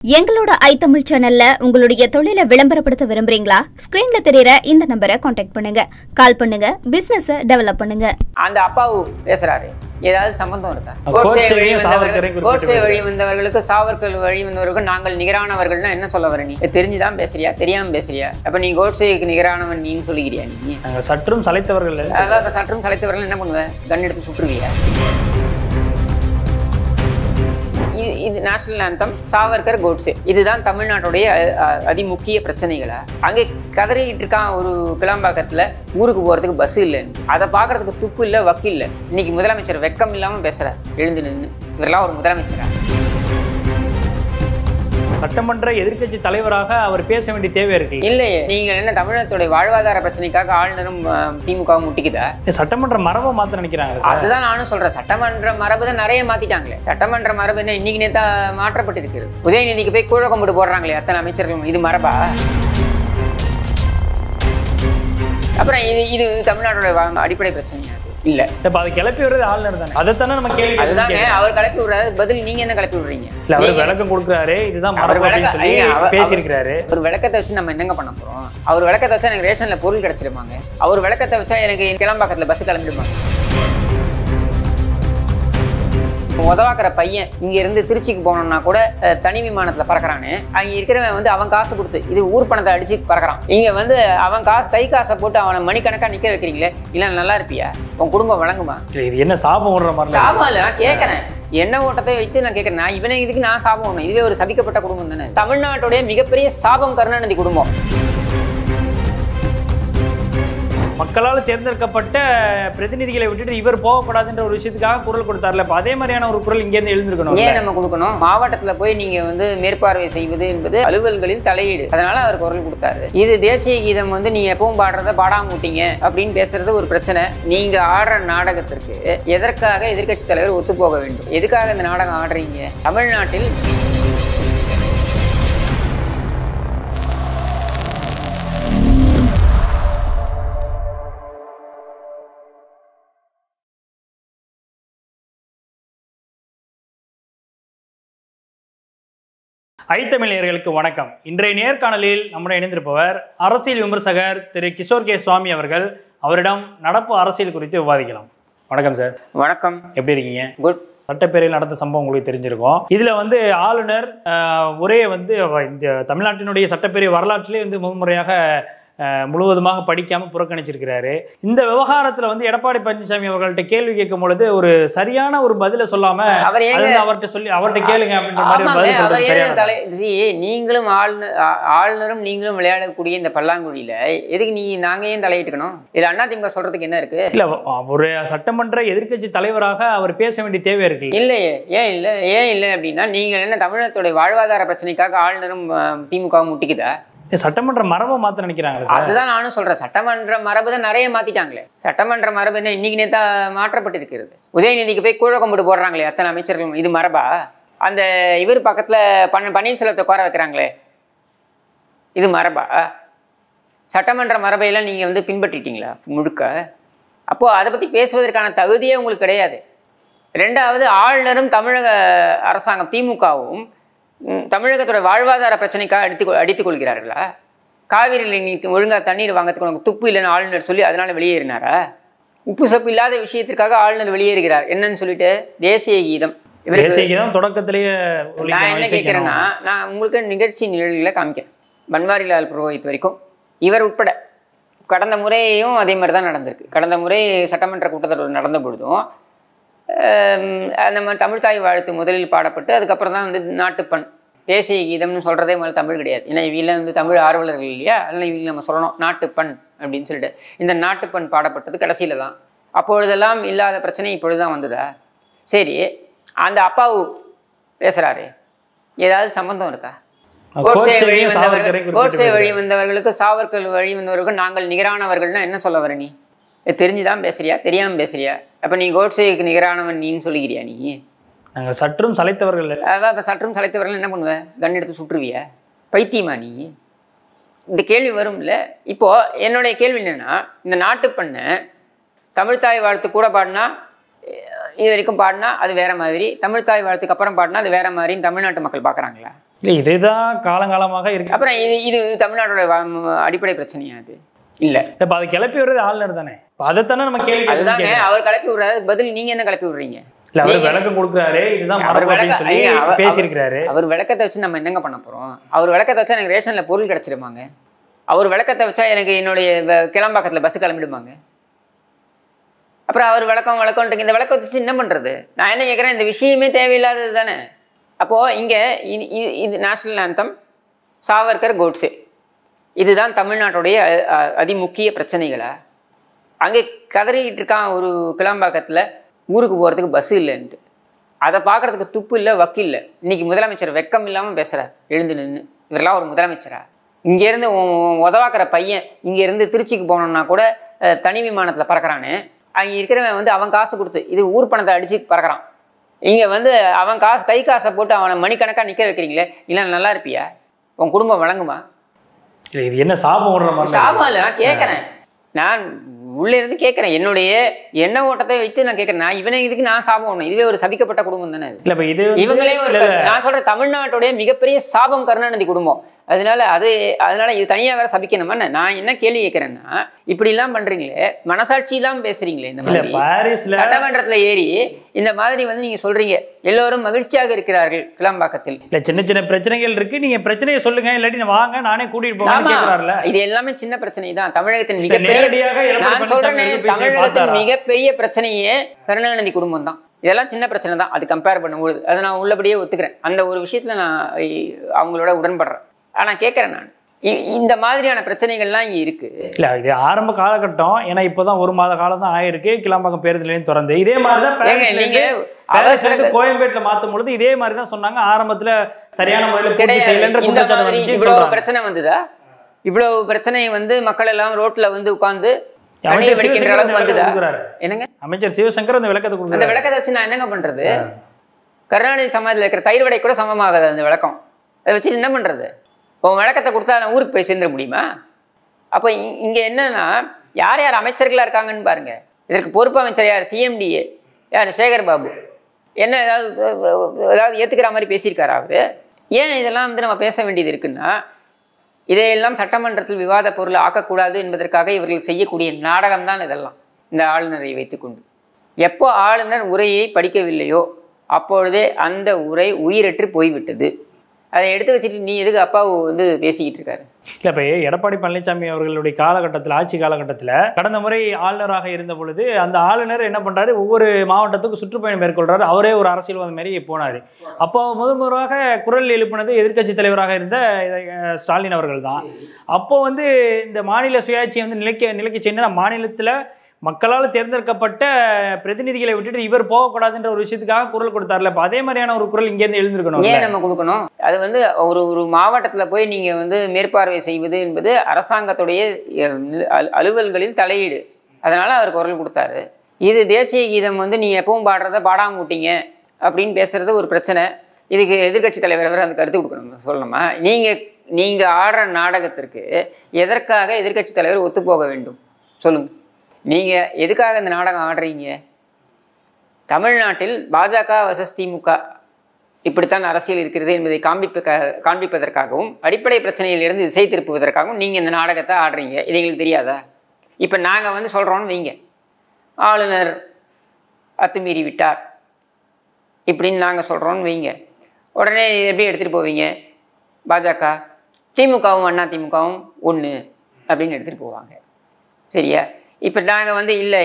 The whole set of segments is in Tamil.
எங்களோட ஐதமிழ் சேனல்ல உங்களுடைய தொழிலை விளம்பரப்படுத்த விரும்புறீங்களா? ஸ்கிரீன்ல தெரியற இந்த நம்பரை கான்டாக்ட் பண்ணுங்க. கால் பண்ணுங்க. பிசினஸ் டெவலப் பண்ணுங்க. அந்த அப்பாவு பேசுறாரு, ஏதாவது சம்பந்தம் இருக்கா? கோட்சே வழி வந்தவர்களுக்கு சாவர்கர் வழி வந்தவர்களுக்கு நாங்கள் நிகரானவர்கள்னா என்ன சொல்ல வர? நீ தெரிஞ்சுதான் பேசுறியா, தெரியாம பேசுறியா? அப்ப நீ கோட்சேக்கு நிகரானவன் நீன்னு சொல்லிக்கிறியா? நீ சற்றும் சளைத்தவர்கள். அதாவது சற்றும் சளைத்தவர்கள் என்ன பண்ணுவ? கன் எடுத்து சுட்டுருவியா? இது நேஷனல் ஆந்தம், சாவர்கர், கோட்சே, இதுதான் தமிழ்நாட்டுடைய அதிமுக்கிய பிரச்சனைகளா? அங்கே கதறிட்டு இருக்கான் ஒரு கிளம்பாக்கத்தில் ஊருக்கு போகிறதுக்கு பஸ் இல்லைன்னு. அதை பார்க்கறதுக்கு துப்பு இல்லை, வக்கு இல்லை. இன்னைக்கு முதலமைச்சர் வெக்கம் இல்லாமல் பேசுகிறார் எழுந்து நின்று. இவரெல்லாம் ஒரு முதலமைச்சரா? சட்டமன்ற எதிர்க்கட்சி தலைவராக அவர் பேச வேண்டிய தேவை இருக்கு இல்லையே. நீங்கள் என்ன தமிழகத்துடைய வாழ்வாதார பிரச்சனைக்காக ஆளுநரும் திமுகவும் முட்டிக்குதா? சட்டமன்ற மரபை மாற்ற நினைக்கிறாங்க. அதுதான் நானும் சொல்றேன். சட்டமன்ற மரபு தான் நிறைய மாத்திட்டாங்களே. சட்டமன்ற மரபு என்ன இன்னைக்கு நேத்தா மாற்றப்பட்டிருக்கிறது. உதயநிதிக்கு போய் கூழ கொம்பிட்டு போடுறாங்களே அத்தனை அமைச்சர்கள். இது மரபா? அப்புறம் இது தமிழ்நாட்டோட அடிப்படை பிரச்சனையா? இல்ல, இப்ப அதை கிளப்பி விடுறது ஆளுநர் தானே. அதைத்தானே நம்ம கேள்வி. அதுதாங்க அவர் கிளப்பி விடுறாரு. பதில் நீங்க என்ன கிளப்பி விடுறீங்க? இல்ல, அவர் விளக்கம் கொடுக்குறாரு, இதுதான் மரபு அப்படின்னு சொல்லி பேசியிருக்கிறாரு. ஒரு விளக்கத்தை வச்சு நம்ம என்னங்க பண்ண போறோம்? அவர் விளக்கத்தை வச்சா எனக்கு ரேஷன்ல பொருள் கிடைச்சிருப்பாங்க. அவர் விளக்கத்தை வச்சா எனக்கு கிளம்பாக்கத்துல பஸ் கிளம்பிடுவாங்க. உதவாக்கிற பையன் இங்க இருந்து திருச்சிக்கு போனோம்னா கூட தனி விமானத்துல பறக்கிறானு. அங்க இருக்கிறவன் அவன் காசு கொடுத்து இது ஊர் பணத்தை அடிச்சு பறக்கிறான். இங்க அவன் காசு கை காசை போட்டு அவனை மணிக்கணக்கா நிக்க வைக்கிறீங்களே. இல்ல நல்லா இருப்பியா? உன் குடும்பம் வழங்குமா? இது என்ன சாபம் ஓடுற மாதிரி? சாபம் இல்ல, நான் கேட்கறேன். என்ன ஓட்டத்தை வைத்து நான் கேட்கறேன். இவனை இதுக்கு நான் சாபம் ஓடணும்? இதுவே ஒரு சபிக்கப்பட்ட குடும்பம் தானே. தமிழ்நாட்டுடைய மிகப்பெரிய சாபம் கருணாநிதி குடும்பம். மக்களால் தேர்ந்தெடுக்கப்பட்ட பிரதிநிதிகளை விட்டுட்டு இவர் போகக்கூடாதுன்ற ஒரு விஷயத்துக்காக குரல் கொடுத்தார்ல. அதே மாதிரியான ஒரு குரல் இங்கேருந்து எழுந்திருக்கணும். ஏன் நம்ம கொடுக்கணும்? மாவட்டத்தில் போய் நீங்க மேற்பார்வை செய்வது என்பது அலுவல்களின் தலையீடு. அதனால அவர் குரல் கொடுத்தாரு. இது தேசிய கீதம் நீங்க எப்பவும் பாடுறத பாடாம விட்டீங்க அப்படின்னு பேசுறது ஒரு பிரச்சனை. நீங்க ஆடுற நாடகத்திற்கு எதற்காக எதிர்கட்சி தலைவர் ஒத்து போக வேண்டும்? எதுக்காக இந்த நாடகம் ஆடுறீங்க? தமிழ்நாட்டில் ஐத்தமிழர்களுக்கு வணக்கம். இன்றைய நேர்காணலில் நம்முடைய இணைந்திருப்பவர் அரசியல் விமர்சகர் திரு கிஷோர் சுவாமி அவர்கள். அவரிடம் நடப்பு அரசியல் குறித்து விவாதிக்கலாம். வணக்கம் சார். வணக்கம். எப்படி இருக்கீங்க? குட். சட்டப்பேரவையில் நடந்த சம்பவம் உங்களுக்கு தெரிஞ்சிருக்கும். இதுல ஆளுநர் ஒரே இந்த தமிழ்நாட்டினுடைய சட்டப்பேரவை வரலாற்றிலே முதன்முறையாக முழுவதுமாக படிக்காம புறக்கணிச்சிருக்கிறாரு. இந்த விவகாரத்துல எடப்பாடி பழனிசாமி அவர்கள்ட்ட கேள்வி கேட்கும் பொழுது ஒரு சரியான ஒரு பதில சொல்லாம அவர்கிட்ட கேளுங்க அப்படின்ற மாதிரி பதில் சொல்றது. நீங்களும் ஆளுநரும் நீங்களும் விளையாடக்கூடிய இந்த பல்லாங்குழியில எதுக்கு நாங்க ஏன் தலையிட்டுக்கணும்? இதுல அதிமுக சொல்றதுக்கு என்ன இருக்கு? இல்ல, ஒரு சட்டமன்ற எதிர்க்கட்சி தலைவராக அவர் பேச வேண்டிய தேவை இருக்கு. இல்லையே. ஏன் இல்லை அப்படின்னா நீங்க என்ன தமிழகத்துடைய வாழ்வாதார பிரச்சனைக்காக ஆளுநரும் திமுகவும் முட்டிக்குதா? சட்டமன்ற மரபை மாற்ற நினைக்கிறாங்க. அதுதான் நானும் சொல்றேன். சட்டமன்ற மரபு தான் நிறைய மாத்திட்டாங்களே. சட்டமன்ற மரபு என்ன இன்னைக்கு நேத்தா மாற்றப்பட்டிருக்கிறது. உதயநிதிக்கு போய் கூழ கொம்பிட்டு போடுறாங்களே அத்தனை அமைச்சர்கள். இது மரபா? அந்த இவர் பக்கத்துல பன்னீர்செல்வத்தை உட்கார வைக்கிறாங்களே, இது மரபா? சட்டமன்ற மரபையெல்லாம் நீங்க பின்பற்றிட்டீங்களா முழுக்க? அப்போ அதை பத்தி பேசுவதற்கான தகுதியே உங்களுக்கு கிடையாது. ரெண்டாவது, ஆளுநரும் தமிழக அரசாங்கம் திமுகவும் தமிழகத்தோட வாழ்வாதார பிரச்சனைக்காக அடித்துக் கொள்கிறார்களா? காவிரியில் நீ ஒழுங்கா தண்ணீர் வாங்கிறதுக்கு உனக்கு துப்பு இல்லைன்னு ஆளுநர் சொல்லி அதனால வெளியேறினாரா? உப்பு சப்பு இல்லாத விஷயத்திற்காக ஆளுநர் வெளியேறுகிறார். என்னன்னு சொல்லிட்டு தேசிய கீதம் தொடக்கத்திலேயே. நான் என்ன கேட்கிறேன்னா, நான் உங்களுக்கு நிகழ்ச்சி நிகழ்வுகளை காமிக்கிறேன். பன்வாரிலால் புரோஹித் வரைக்கும் இவர் உட்பட கடந்த முறையும் அதே மாதிரி தான் நடந்திருக்கு. கடந்த முறை சட்டமன்ற கூட்டத்தொடர் நடந்த பொழுதும் நம்ம தமிழ் தாய் வாழ்த்து முதலில் பாடப்பட்டு அதுக்கப்புறம் தான் நாட்டுப்பண் தேசிய கீதம்னு சொல்கிறதே முதல்ல தமிழ் கிடையாது. ஏன்னா இவங்க தமிழ் ஆர்வலர்கள் இல்லையா? அதனால் இவங்க நம்ம சொல்லணும் நாட்டுப்பண் அப்படின்னு சொல்லிட்டு. இந்த நாட்டுப்பண் பாடப்பட்டது கடைசியில் தான். அப்பொழுதெல்லாம் இல்லாத பிரச்சனை இப்பொழுது தான் வந்ததா? சரி, அந்த அப்பாவு பேசுகிறாரு, ஏதாவது சம்பந்தம் இருக்கா? கோட்சே வழி வந்தவர்களுக்கு சாவர்கர் வழி வந்தவர்களுக்கு நாங்கள் நிகரானவர்கள்னா என்ன சொல்ல வர? நீ தெரிஞ்சுதான் பேசுறியா, தெரியாம பேசுறியா? அப்ப நீ கோட்சேக்கு நிகரானவன் நீன்னு சொல்லிக்கிறியா? நீ நாங்கள் சற்றும் சளைத்தவர்கள். அதான் சற்றும் சளைத்தவர்கள் என்ன பண்ணுவ? கன் எடுத்து சுட்டுருவியா? பைத்தியமா நீ? இந்த கேள்வி வரும்ல. இப்போ என்னுடைய கேள்வி என்னன்னா, இந்த நாட்டுப்பண்ண தமிழ்தாய் வாழ்த்து கூட பாடினா இது வரைக்கும் பாடினா அது வேற மாதிரி, தமிழ்தாய் வாழ்த்துக்கு அப்புறம் பாடினா அது வேற மாதிரின்னு தமிழ்நாட்டு மக்கள் பார்க்குறாங்களா? இல்லை இதுதான் காலங்காலமாக இருக்கு. அப்புறம் இது தமிழ்நாட்டோட அடிப்படை பிரச்சனையா? அது இல்லை. இப்போ அதை கிளப்பி விடுறது ஆளுநர் தானே. இப்போ அதைத்தானே நம்ம கேள்வி. அதுதாங்க அவர் கிளப்பி விடுறாரு, பதில் நீங்க என்ன கிளப்பி விடுறீங்க? இல்ல அவர் விளக்கம் கொடுக்குறாரு, இதுதான் சொல்லி பேசியிருக்கிறாரு. அவர் விளக்கத்தை வச்சு நம்ம என்னங்க பண்ண போறோம்? அவர் விளக்கத்தை வச்சா எனக்கு ரேஷன்ல பொருள் கிடைச்சிருமாங்க? அவர் விளக்கத்தை வச்சா எனக்கு என்னுடைய கிளம்பாக்கத்துல பஸ் கிளம்பிடுமாங்க? அப்புறம் அவர் விளக்கம்ன்றீங்க, இந்த விளக்கத்தை வச்சு என்ன பண்றது? நான் என்ன கேட்குறேன், இந்த விஷயமே தேவையில்லாதது தானே. அப்போ இங்க இது நேஷனல் ஆந்தம், சாவர்கர், கோட்ஸே, இதுதான் தமிழ்நாட்டுடைய அதிமுக்கிய பிரச்சனைகளா? அங்கே கதறிக்கிட்டு இருக்கான் ஒரு கிளம்பாக்கத்துல ஊருக்கு போகிறதுக்கு பஸ் இல்லைன்ட்டு. அதை பார்க்குறதுக்கு துப்பு இல்லை, வக்கு இல்லை. இன்னைக்கு முதலமைச்சர் வெக்கம் இல்லாமல் பேசுகிறார் எழுந்து நின்று. இவரெல்லாம் ஒரு முதலமைச்சரா? இங்கேருந்து உதவாக்கிற பையன் இங்கேருந்து திருச்சிக்கு போனோம்னா கூட தனி விமானத்தில் பறக்கிறானே, அங்கே இருக்கிறவன் வந்து அவன் காசு கொடுத்து இது ஊர் பணத்தை அடித்து பறக்கிறான். இங்கே வந்து அவன் காசு கை காசை போட்டு அவனை மணிக்கணக்காக நிற்க வைக்கிறீங்களே, இல்லை நல்லா இருப்பியா? உன் குடும்பம் வழங்குமா? இது என்ன சாபம் ஓடுற மாதிரி? சாபம் இல்லை, நான் கேட்குறேன். நான் உள்ளே இருந்து கேட்குறேன், என்னுடைய எண்ண ஓட்டத்தை வைத்து நான் கேட்குறேன். நான் இவனை இதுக்கு நான் சாபம் ஒன்று, இதுவே ஒரு சபிக்கப்பட்ட குடும்பம் தானே இது. இவங்களே ஒரு, நான் சொல்கிறேன், தமிழ்நாட்டுடைய மிகப்பெரிய சாபம் கருணாநிதி குடும்பம். அதனால இது தனியாக வேற சபிக்கணுமா? நான் என்ன கேள்வி கேட்குறேன்னா, இப்படிலாம் பண்ணுறீங்களே, மனசாட்சி இல்லாமல் பேசுறீங்களே, இந்த மாதிரி சட்டமன்றத்தில் ஏறி இந்த மாதிரி வந்து நீங்கள் சொல்கிறீங்க எல்லோரும் மகிழ்ச்சியாக இருக்கிறார்கள் கிளம்பாக்கத்தில். இல்லை சின்ன சின்ன பிரச்சனைகள் இருக்கு, நீங்கள் பிரச்சனையை சொல்லுங்க, இல்லாட்டி வாங்க நானே கூட்டிகிட்டு போகிறேன். இது எல்லாமே சின்ன பிரச்சனை தான். தமிழகத்தின் தமிழகத்தின் மிகப்பெரிய பிரச்சனையே கருணாநிதி குடும்பம் தான். இதெல்லாம் சின்ன பிரச்சனை தான் அது கம்பேர் பண்ணும்போது. அதை நான் உள்ளபடியே ஒத்துக்கிறேன். அந்த ஒரு விஷயத்தில் நான் அவங்களோட உடன்படுறேன். ஆனால் கேட்குறேன், நான் இந்த மாதிரியான பிரச்சனைகள்லாம் இங்கே இருக்கு. இல்லை இது ஆரம்ப காலகட்டம், ஏன்னா இப்போதான் 1 மாத காலம் தான் ஆயிருக்கு கிளம்பாக்கம் பேருந்து நிலையம் திறந்து. இதே மாதிரி தான் நீங்க கோயம்பேட்டில் மாற்றும் பொழுது இதே மாதிரி தான் சொன்னாங்க. ஆரம்பத்தில் சரியான முறையில் இவ்வளவு பிரச்சனை வந்ததா? இவ்வளவு பிரச்சனை வந்து மக்கள் எல்லாம் ரோட்ல வந்து உட்கார்ந்து என்னங்க அமைச்சர் சிவசங்கர் அந்த விளக்கத்தை கொடுத்தாரு. அந்த விளக்கத்தை வச்சு நான் என்னங்க பண்றது? கருணாநிதி சமாதியில் இருக்கிற தயிர் வடை கூட சமமாகாது அந்த விளக்கம். அதை வச்சு என்ன பண்றது? உன் விளக்கத்தை கொடுத்தா நான் ஊருக்கு போய் சேர்ந்துட முடியுமா? அப்போ இங்கே என்னன்னா, யார் யார் அமைச்சர்களாக இருக்காங்கன்னு பாருங்க. இதற்கு பொறுப்பு அமைச்சர் யார்? சிஎம்டிஏ யார்? சேகர் பாபு. என்ன ஏதாவது ஏற்றுக்கிற மாதிரி பேசியிருக்காரா அவரு? ஏன் இதெல்லாம் வந்து நம்ம பேச வேண்டியது இருக்குன்னா, இதையெல்லாம் சட்டமன்றத்தில் விவாத பொருளை ஆக்கக்கூடாது என்பதற்காக இவர்கள் செய்யக்கூடிய நாடகம்தான் இதெல்லாம். இந்த ஆளுநரை வைத்துக்கொண்டு எப்போ ஆளுநர் உரையை படிக்கவில்லையோ அப்பொழுதே அந்த உரை உயிரற்று போய்விட்டது. அதை எடுத்து வச்சுட்டு நீ எதுக்கு அப்பாவு வந்து பேசிக்கிட்டு இருக்காரு? இல்லை இப்போ எடப்பாடி பழனிசாமி அவர்களுடைய காலகட்டத்தில், ஆட்சி காலகட்டத்தில் கடந்த முறை ஆளுநராக இருந்த பொழுது அந்த ஆளுநர் என்ன பண்ணுறாரு, ஒவ்வொரு மாவட்டத்துக்கும் சுற்றுப்பயணம் மேற்கொள்கிறாரு. அவரே ஒரு அரசியல்வாதி மாதிரி போனார். அப்போ முதலாக குரல் எழுப்பினது எதிர்க்கட்சி தலைவராக இருந்த ஸ்டாலின் அவர்கள் தான். அப்போ வந்து இந்த மாநில சுயாட்சியை வந்து நிலைக்க சென்ற மாநிலத்தில் மக்களால் தேர்ந்தெடுக்கப்பட்ட பிரதிநிதிகளை விட்டுட்டு இவர் போகக்கூடாதுன்ற ஒரு விஷயத்துக்காக குரல் கொடுத்தார்ல. இப்போ அதே மாதிரியான ஒரு குரல் இங்கேருந்து எழுந்திருக்கணும். ஏன் நம்ம கொடுக்கணும்? அது வந்து ஒரு மாவட்டத்தில் போய் நீங்கள் வந்து மேற்பார்வை செய்வது என்பது அரசாங்கத்துடைய அலுவல்களில் தலையீடு. அதனால் அவர் குரல் கொடுத்தாரு. இது தேசிய கீதம் வந்து நீங்கள் எப்பவும் பாடுறத பாடாமல் விட்டீங்க அப்படின்னு பேசுறது ஒரு பிரச்சனை. இதுக்கு எதிர்க்கட்சி தலைவர் அந்த கருத்து கொடுக்கணும், சொல்லணுமா? நீங்கள் ஆடுற நாடகத்திற்கு எதற்காக எதிர்க்கட்சி தலைவர் ஒத்து போக வேண்டும் சொல்லுங்கள். நீங்கள் எதுக்காக இந்த நாடகம் ஆடுறீங்க? தமிழ்நாட்டில் பாஜக வர்சஸ் திமுக இப்படித்தான் அரசியல் இருக்கிறது என்பதை காண்பிப்பதற்காகவும் அடிப்படை பிரச்சனையிலிருந்து திசை திருப்புவதற்காகவும் நீங்கள் இந்த நாடகத்தை ஆடுறீங்க. இது எங்களுக்கு தெரியாதா? இப்போ நாங்கள் வந்து சொல்கிறோன்னு வைங்க, ஆளுநர் அத்துமீறி விட்டார் இப்படின்னு நாங்கள் சொல்கிறோன்னு வைங்க, உடனே எப்படி எடுத்துகிட்டு போவீங்க? பாஜக திமுகவும் அண்ணா திமுகவும் ஒன்று அப்படின்னு எடுத்துகிட்டு போவாங்க. சரியா? இப்போ நாங்கள் வந்து இல்லை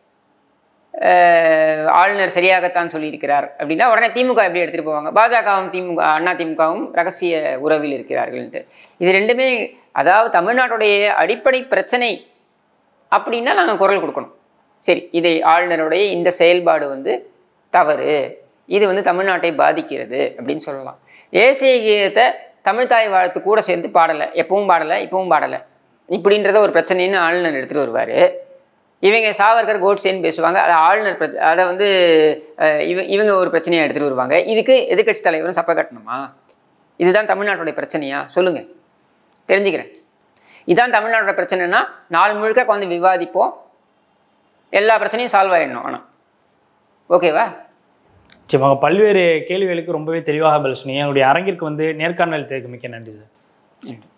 ஆளுநர் சரியாகத்தான் சொல்லியிருக்கிறார் அப்படின்னா உடனே திமுக எப்படி எடுத்துகிட்டு போவாங்க? பாஜகவும் அண்ணா திமுகவும் ரகசிய உறவில் இருக்கிறார்கள்ன்ட்டு. இது ரெண்டுமே, அதாவது தமிழ்நாட்டுடைய அடிப்படை பிரச்சனை அப்படின்னா நாங்கள் குரல் கொடுக்கணும். சரி, இதை ஆளுநருடைய இந்த செயல்பாடு வந்து தவறு, இது வந்து தமிழ்நாட்டை பாதிக்கிறது அப்படின்னு சொல்லலாம். தேசிய கீதத்தை தமிழ்தாய் வாழ்த்து கூட சேர்ந்து பாடலை, எப்பவும் பாடலை, இப்பவும் பாடலை இப்படின்றத ஒரு பிரச்சனைன்னு ஆளுநர் எடுத்துகிட்டு வருவார். இவங்க சாவர்கர் கோட்ஸேன்னு பேசுவாங்க. அதை ஆளுநர் அதை வந்து இவங்க ஒரு பிரச்சனையாக எடுத்துகிட்டு வருவாங்க. இதுக்கு எதிர்க்கட்சி தலைவரும் சப்பை கட்டணுமா? இதுதான் தமிழ்நாட்டுடைய பிரச்சனையா? சொல்லுங்கள், தெரிஞ்சுக்கிறேன். இதுதான் தமிழ்நாட்டோட பிரச்சனைனா நாள் முழுக்க உட்காந்து விவாதிப்போம், எல்லா பிரச்சனையும் சால்வ் ஆகிடணும். ஆனால் ஓகேவா? நிச்சயமாக பல்வேறு கேள்விகளுக்கு ரொம்பவே தெளிவாக பதில் சொன்னீங்க. என்னுடைய அரங்கிற்கு வந்து நேர்காணல் தேர்க்கு மிக்க நன்றி சார்.